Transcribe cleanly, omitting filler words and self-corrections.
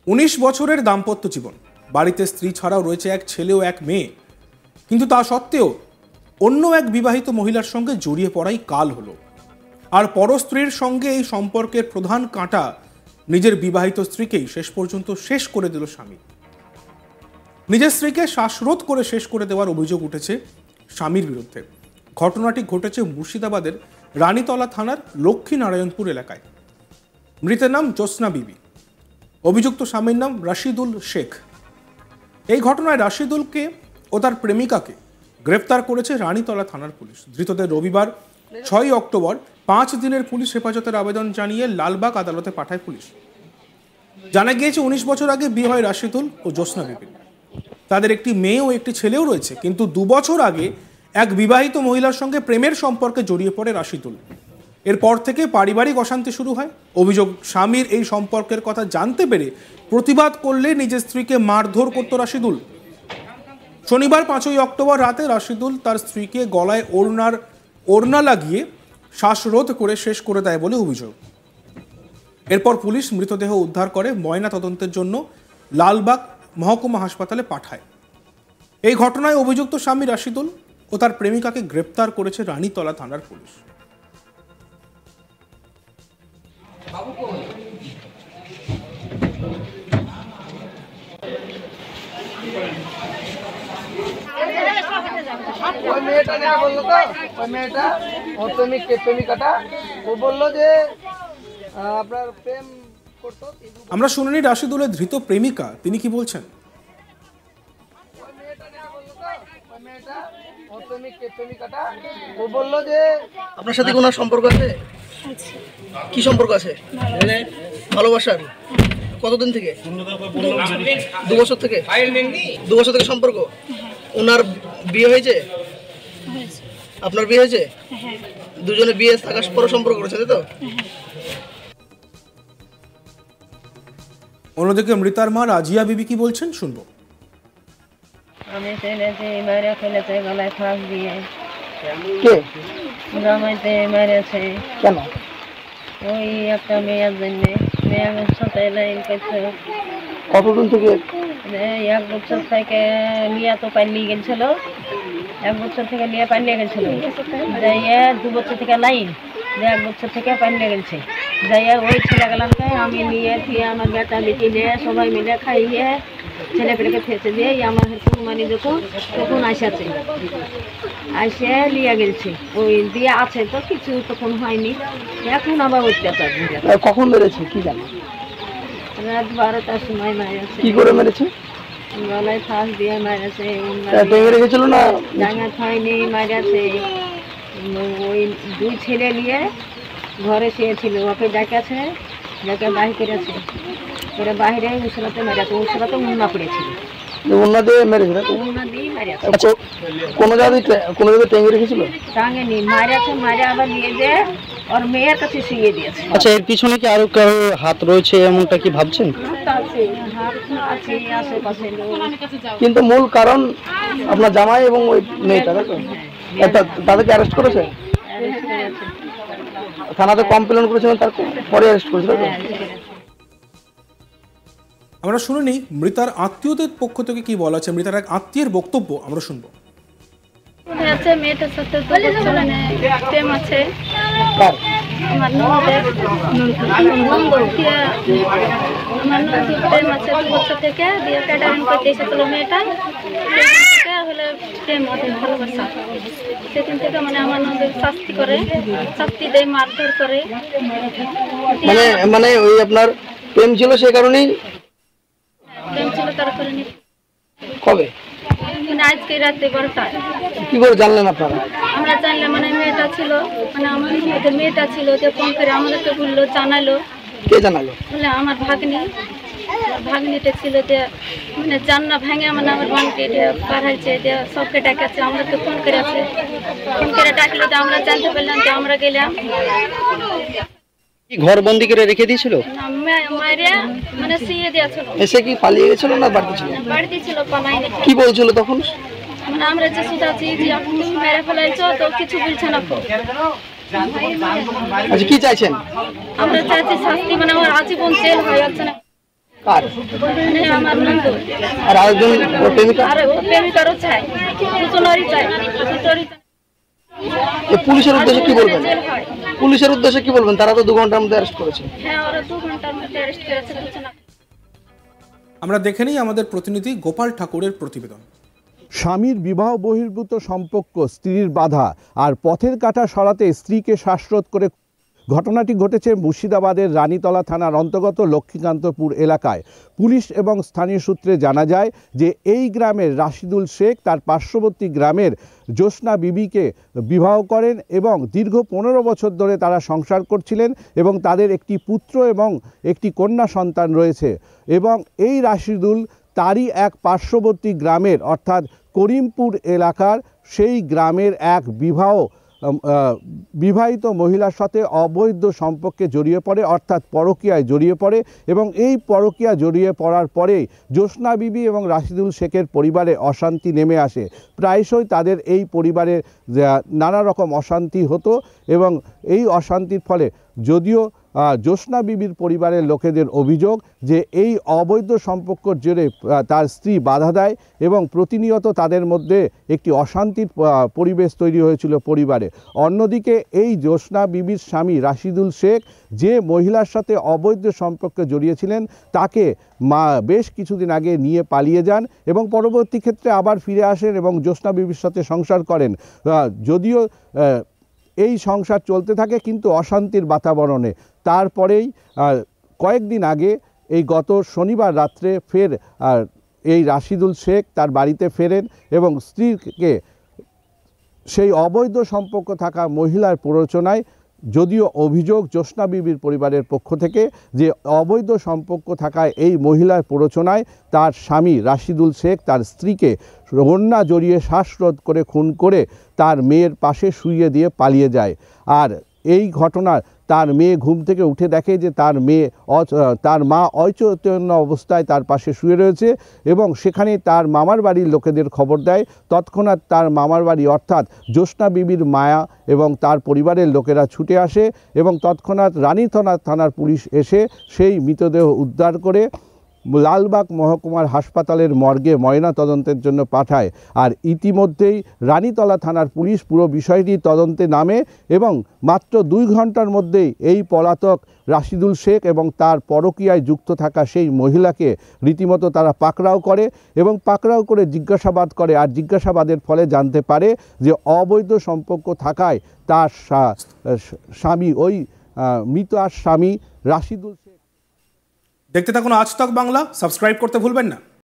19 বছরের দাম্পত্য জীবন, বাড়িতে স্ত্রী ছাড়াও রয়েছে এক ছেলে ও এক মেয়ে, কিন্তু তা সত্ত্বেও অন্য এক বিবাহিত মহিলার সঙ্গে জড়িয়ে পড়াই কাল হলো। আর পরস্ত্রীর সঙ্গে এই সম্পর্কের প্রধান কাঁটা নিজের বিবাহিত স্ত্রীকেই শেষ পর্যন্ত শেষ করে দিল স্বামী। নিজের স্ত্রীকে শ্বাসরোধ করে শেষ করে দেওয়ার অভিযোগ উঠেছে স্বামীর বিরুদ্ধে। ঘটনাটি ঘটেছে মুর্শিদাবাদের রানীতলা থানার লক্ষ্মীনারায়ণপুর এলাকায়। মৃতের নাম জ্যোৎস্না বিবি, অভিযুক্ত স্বামীর নাম রাশিদুল শেখ। এই ঘটনায় রাশিদুলকে ও তার প্রেমিকাকে গ্রেফতার করেছে রানীতলা থানার পুলিশ। ধৃতদের রবিবার 6 অক্টোবর 5 দিনের পুলিশ হেফাজতের আবেদন জানিয়ে লালবাগ আদালতে পাঠায় পুলিশ। জানা গিয়েছে 19 বছর আগে বিয়ে হয় রাশিদুল ও জ্যোৎস্না বিবির। তাদের একটি মেয়ে ও একটি ছেলেও রয়েছে, কিন্তু 2 বছর আগে এক বিবাহিত মহিলার সঙ্গে প্রেমের সম্পর্কে জড়িয়ে পড়ে রাশিদুল। এরপর থেকে পারিবারিক অশান্তি শুরু হয়। অভিযোগ, স্বামীর এই সম্পর্কের কথা জানতে পেরে প্রতিবাদ করলে নিজের স্ত্রীকে মারধর করত রাশিদুল। শনিবার 5 অক্টোবর রাতে রাশিদুল তার স্ত্রীকে গলায় ওড়না লাগিয়ে শ্বাসরোধ করে শেষ করে দেয় বলে অভিযোগ। এরপর পুলিশ মৃতদেহ উদ্ধার করে ময়না তদন্তের জন্য লালবাগ মহকুমা হাসপাতালে পাঠায়। এই ঘটনায় অভিযুক্ত স্বামী রাশিদুল ও তার প্রেমিকাকে গ্রেপ্তার করেছে রানীতলা থানার পুলিশ। ওই মেয়েটা যেটা বললো তো, ওই মেয়েটা ওর প্রেমিকাটা ও বললো যে আপনার প্রেম করতো। আমরা শুনিনি রাশিদুলের ধৃত প্রেমিকা তিনি কি বলছেন। ওই মেয়েটা যেটা বললো তো, ওই মেয়েটা ওর প্রেমিকাটা ও বললো যে আপনার সাথে কোনো সম্পর্ক আছে? কি সম্পর্ক আছে? ভালোবাসার। কতদিন থেকে? 2 বছর থেকে। 2 বছর থেকে সম্পর্ক। ওনার বিয়ে হয়েছে? আপনার বিয়ে হয়েছে? দুজনে বিয়ে থাকার পর সম্পর্ক করেছে, তাই তো? অন্যদিকে মৃতার মা রাজিয়া বিবি কি বলছেন শুনবো। আমি ছেলেছি মেরে ফেলেছে গলায় ফাঁস দিয়ে। কে? জামাইতে মেরেছে। কেন? ওই একটা মেয়ের জন্য, মেয়ের সাথে লাইন করছে। কতদিন থেকে? 1 বছর থেকে নিয়ে তো পালিয়ে গেছিল। 1 বছর থেকে নিয়ে পালিয়ে গেছিল। যাইয়া 2 বছর থেকে লাইন, 1 বছর থেকে পালিয়ে গেছে। যাইয়া ওই ছেলেগুলাকে আমি নিয়ে ফিরে আমার বেটা বেটি নিয়ে সবাই মিলে খাইয়ে ছেলে পেলেকে ফেঁচে দিয়ে আমার কুরবানি তখন আসেছে, আসে নিয়ে গেছে। ওই দিয়ে আছে তো কিছু তখন হয়নি, এখন আবার অত্যাচার। কখন মেরেছে কি জানো? রাত 12টার সময় মারেছে। কি করে মেরেছে? গলায় ফাঁস দিয়ে মারেছে। টেঙ্গে রেখেছিল না? ডাঙা হয়নি, মারেছে। ওই 2 ছেলে নিয়ে ঘরে শুয়েছিল, ওকে ডেকেছে, ডেকে বাহির করেছে। করে বাইরে উসরাতে মেরেছে, উসরাতে উন্না পড়েছিল। উন্না দিয়ে মেরেছে? উন্না দিয়ে মারেছে। আচ্ছা, কোনো জায়গায় টেঙ্গে রেখেছিল? টাঙেনি, মারেছে। মারে আবার নিয়ে যে ওর মেয়ের কাছে শুয়ে দিয়েছে। আচ্ছা, এর পিছনে কি আরো কারো হাত রয়েছে এমনটা কি ভাবছেন? আছে আশেপাশে লোক। কিন্তু মূল কারণ আপনার জামাই এবং ওই মেয়েটা, তাই তো? তাদেরকে অ্যারেস্ট করেছে? থানাতে কমপ্লেন করেছিলেন, তারপরে অ্যারেস্ট করেছিল। আমরা শুনিনি মৃতার আত্মীয়দের পক্ষ থেকে কি বলা আছে। মৃতার এক আত্মীয়ের বক্তব্য আমরা শুনবো। আছে মেয়েটার সাথে প্রেম আছে। আমার প্রেম আছে 2 বছর থেকে। বিয়ে ক্যাটারিং করতে এসেছিল মেয়েটা, হলে প্রেম আছে, ভালোবাসা। সেদিন থেকে মানে আমার ননদের শাস্তি দেয়, মারধর করে। মানে ওই আপনার প্রেম ছিল, সে কারণেই প্রেম ছিল তারপরে। কবে? মানে আজকে রাতে 12টায়। কি করে জানলেন আপনারা? আমরা জানলাম, মানে মেয়েটা ছিল, মানে আমাদের মেয়েটা ছিল, যে ফোন করে আমাদেরকে বললো, জানালো। কে জানালো? বলে আমার ভাগ্নিটা ছিল, যে মানে জান্না ভেঙে মানে আমার বাড়িতে পাঠাইছে, যে সবকে ডাকাচ্ছে, আমাদেরকে ফোন করেছে। ফোন করে ডাকলো, যে আমরা জানতে পারলাম, যে আমরা গেলাম। ঘর বন্দি করে রেখে দিয়েছিল? মারিয়া মানে শুয়ে দিয়েছিল। এসে কি পালিয়ে গেছিল না বাড়িতে ছিল? বাড়িতে ছিল, পালাইনি। কি বলছিল তখন? মানে আমরা যে শুধাচ্ছি যে তুমি মেরে ফেলাইছো, তো কিছু বলছে না। আচ্ছা, কি চাইছেন? আমরা চাইছি শাস্তি, মানে আমার আজীবন জেল হয়ে যাচ্ছে না। কার? মানে আমার নন্দু। আর আরেকজন ওর প্রেমিকা? আর ও প্রেমিকারও চাই, দুজনেরই চাই, দুটোরই চাই। এই পুলিশের উদ্দেশ্যে কি বলবেন? জেল হয়। পুলিশের উদ্দেশ্যে কি বলবেন? তারা তো 2 ঘন্টার মধ্যে অ্যারেস্ট করেছে। হ্যাঁ, ওরা 2 ঘন্টার মধ্যে অ্যারেস্ট করেছে দুজনে। আমরা দেখে নিই আমাদের প্রতিনিধি গোপাল ঠাকুরের প্রতিবেদন। স্বামীর বিবাহ বহির্ভূত সম্পর্ক, স্ত্রীর বাধা আর পথের কাঁটা সরাতে স্ত্রীকে শ্বাসরোধ করে ঘটনাটি ঘটেছে মুর্শিদাবাদের রানীতলা থানার অন্তর্গত লক্ষ্মীকান্তপুর এলাকায়। পুলিশ এবং স্থানীয় সূত্রে জানা যায় যে এই গ্রামের রাশিদুল শেখ তার পার্শ্ববর্তী গ্রামের জ্যোৎস্না বিবিকে বিবাহ করেন এবং দীর্ঘ 15 বছর ধরে তারা সংসার করছিলেন এবং তাদের একটি পুত্র এবং একটি কন্যা সন্তান রয়েছে। এবং এই রাশিদুল তারই এক পার্শ্ববর্তী গ্রামের অর্থাৎ করিমপুর এলাকার সেই গ্রামের এক বিবাহিত মহিলার সাথে অবৈধ সম্পর্কে জড়িয়ে পড়ে, অর্থাৎ পরকীয়ায় জড়িয়ে পড়ে এবং এই পরকীয়া জড়িয়ে পড়ার পরেই জ্যোৎস্না বিবি এবং রাশিদুল শেখের পরিবারে অশান্তি নেমে আসে। প্রায়শই তাদের এই পরিবারে নানা রকম অশান্তি হতো এবং এই অশান্তির ফলে যদিও জ্যোৎস্না বিবির পরিবারের লোকেদের অভিযোগ যে এই অবৈধ সম্পর্কের জেরে তার স্ত্রী বাধা দেয় এবং প্রতিনিয়ত তাদের মধ্যে একটি অশান্তির পরিবেশ তৈরি হয়েছিল পরিবারে। অন্যদিকে এই জ্যোৎস্না বিবির স্বামী রাশিদুল শেখ যে মহিলার সাথে অবৈধ সম্পর্কে জড়িয়েছিলেন তাকে বেশ কিছুদিন আগে নিয়ে পালিয়ে যান এবং পরবর্তী ক্ষেত্রে আবার ফিরে আসেন এবং জ্যোৎস্না বিবির সাথে সংসার করেন। যদিও এই সংসার চলতে থাকে কিন্তু অশান্তির বাতাবরণে। তারপরেই কয়েকদিন আগে এই গত শনিবার রাত্রে ফের এই রাশিদুল শেখ তার বাড়িতে ফেরেন এবং স্ত্রীকে সেই অবৈধ সম্পর্ক থাকা মহিলার প্ররোচনায়, যদিও অভিযোগ জ্যোৎস্না বিবির পরিবারের পক্ষ থেকে যে অবৈধ সম্পর্ক থাকায় এই মহিলার প্ররোচনায় তার স্বামী রাশিদুল শেখ তার স্ত্রীকে ওড়না জড়িয়ে শ্বাসরোধ করে খুন করে তার মেয়ের পাশে শুইয়ে দিয়ে পালিয়ে যায়। আর এই ঘটনার তার মেয়ে ঘুম থেকে উঠে দেখে যে তার মা অচৈতন্য অবস্থায় তার পাশে শুয়ে রয়েছে এবং সেখানে তার মামার বাড়ির লোকেদের খবর দেয়। তৎক্ষণাৎ তার মামার বাড়ি অর্থাৎ জ্যোৎস্না বিবির মায়া এবং তার পরিবারের লোকেরা ছুটে আসে এবং তৎক্ষণাৎ রানীতলা থানার পুলিশ এসে সেই মৃতদেহ উদ্ধার করে লালবাগ মহকুমার হাসপাতালের মর্গে ময়না তদন্তের জন্য পাঠায়। আর ইতিমধ্যেই রানীতলা থানার পুলিশ পুরো বিষয়টি তদন্তে নামে এবং মাত্র 2 ঘন্টার মধ্যেই এই পলাতক রাশিদুল শেখ এবং তার পরকীয়ায় যুক্ত থাকা সেই মহিলাকে রীতিমতো তারা পাকড়াও করে এবং পাকড়াও করে জিজ্ঞাসাবাদ করে। আর জিজ্ঞাসাবাদের ফলে জানতে পারে যে অবৈধ সম্পর্ক থাকায় তার স্বামী ওই মৃত আর স্বামী রাশিদুল শেখ। দেখতে থাকুন আজ তক বাংলা, সাবস্ক্রাইব করতে ভুলবেন না।